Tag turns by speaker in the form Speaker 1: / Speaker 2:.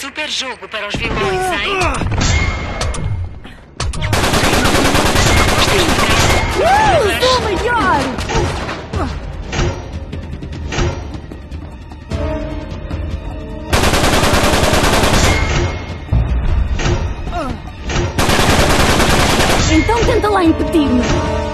Speaker 1: Super jogo para os vilões, hein?
Speaker 2: Sou melhor! Então tenta lá impedir-me.